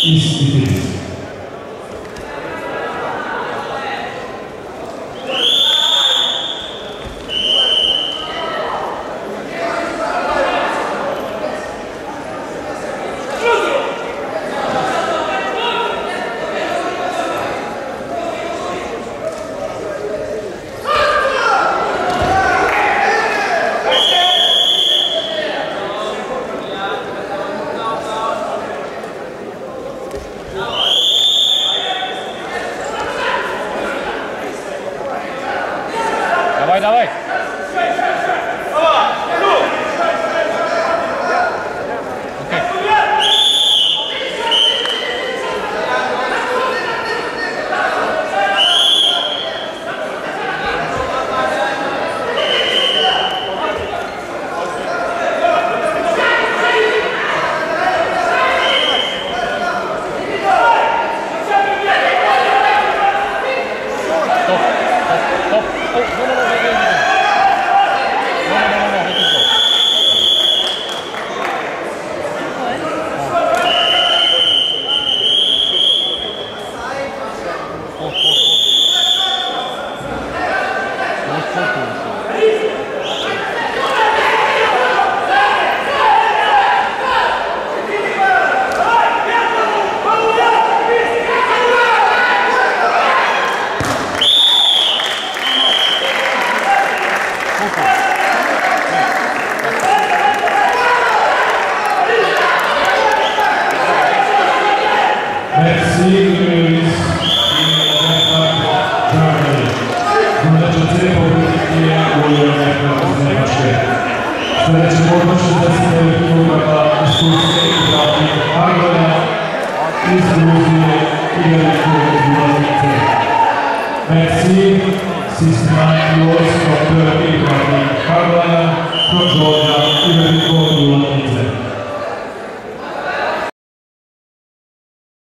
Ispiti. Давай, давай. Merci, Luis. Znaczy politycznie ujemne reprezentacje. Słuchajcie, wolności zdecydowanie wygląda z Turcji, Italii, Anglia i z Gruzji i Wielkiej Brytanii. Merci, 69 euros.